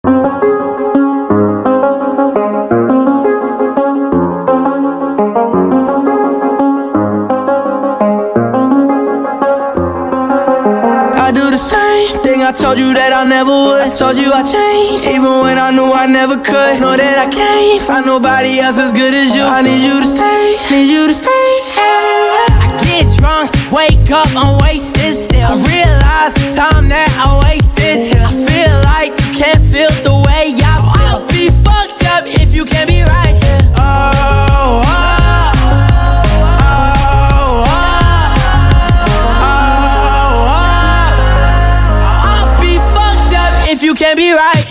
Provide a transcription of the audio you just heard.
I do the same thing I told you that I never would. I told you I changed, even when I knew I never could. Know that I can't find nobody else as good as you. I need you to stay, need you to stay. I get drunk, wake up, I'm wasted still. I realize the time that I wasted here. I feel like you can't feel the way I feel. I'll be fucked up if you can't be right here. Oh, oh. You can't be right.